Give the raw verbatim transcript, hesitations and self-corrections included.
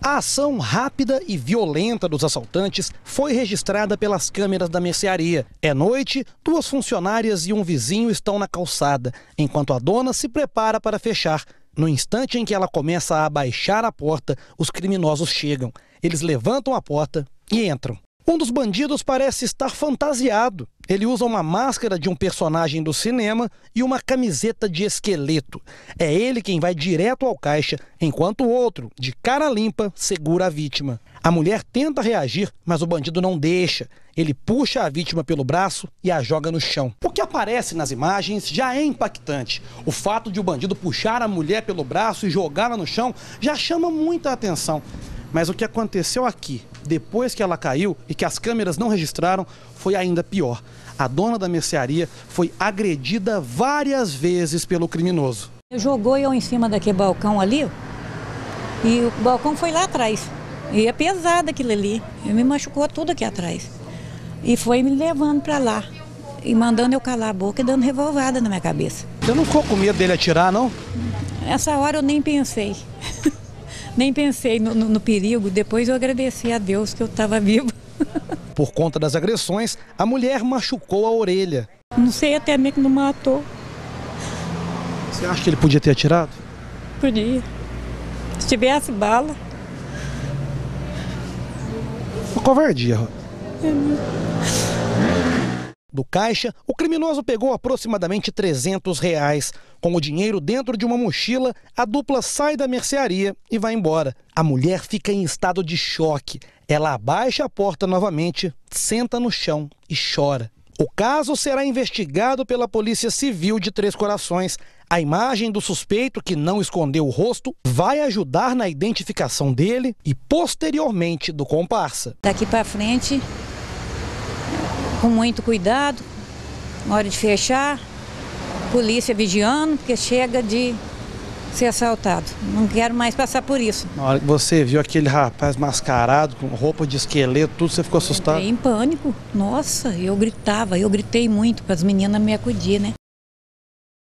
A ação rápida e violenta dos assaltantes foi registrada pelas câmeras da mercearia. É noite, duas funcionárias e um vizinho estão na calçada, enquanto a dona se prepara para fechar. No instante em que ela começa a abaixar a porta, os criminosos chegam. Eles levantam a porta e entram. Um dos bandidos parece estar fantasiado. Ele usa uma máscara de um personagem do cinema e uma camiseta de esqueleto. É ele quem vai direto ao caixa, enquanto o outro, de cara limpa, segura a vítima. A mulher tenta reagir, mas o bandido não deixa. Ele puxa a vítima pelo braço e a joga no chão. O que aparece nas imagens já é impactante. O fato de o bandido puxar a mulher pelo braço e jogá-la no chão já chama muita atenção. Mas o que aconteceu aqui, depois que ela caiu e que as câmeras não registraram, foi ainda pior. A dona da mercearia foi agredida várias vezes pelo criminoso. Jogou eu em cima daquele balcão ali e o balcão foi lá atrás. E é pesado aquilo ali. Ele me machucou tudo aqui atrás. E foi me levando para lá. E mandando eu calar a boca e dando revolvada na minha cabeça. Você não ficou com medo dele atirar, não? Essa hora eu nem pensei. Nem pensei no, no, no perigo. Depois eu agradeci a Deus que eu estava viva. Por conta das agressões, a mulher machucou a orelha. Não sei até mesmo que não matou. Você acha que ele podia ter atirado? Podia. Se tivesse bala. Uma covardia, Rô. Do caixa, o criminoso pegou aproximadamente trezentos reais. Com o dinheiro dentro de uma mochila, a dupla sai da mercearia e vai embora. A mulher fica em estado de choque. Ela abaixa a porta novamente, senta no chão e chora. O caso será investigado pela Polícia Civil de Três Corações. A imagem do suspeito, que não escondeu o rosto, vai ajudar na identificação dele e, posteriormente, do comparsa. Daqui para frente, com muito cuidado, na hora de fechar, polícia vigiando, porque chega de ser assaltado. Não quero mais passar por isso. Na hora que você viu aquele rapaz mascarado, com roupa de esqueleto, tudo, você ficou assustado? Entrei em pânico. Nossa, eu gritava, eu gritei muito para as meninas me acudir, né?